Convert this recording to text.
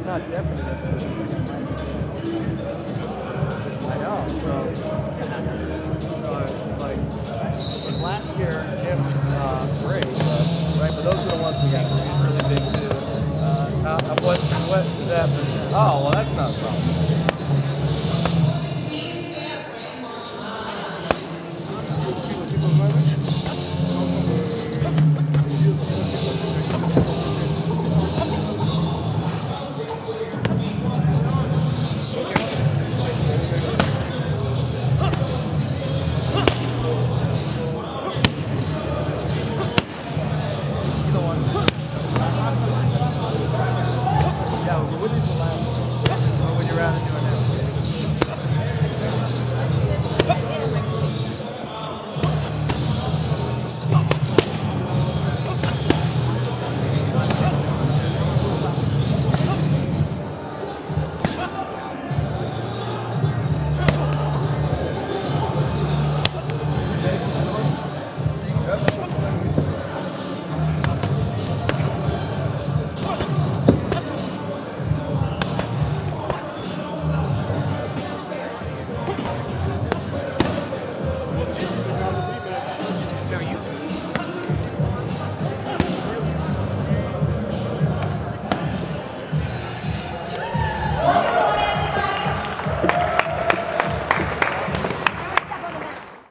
not definite. I know. So like last year, great, right? But those are the ones we got really big too. What is that? Oh, well, that's not a problem.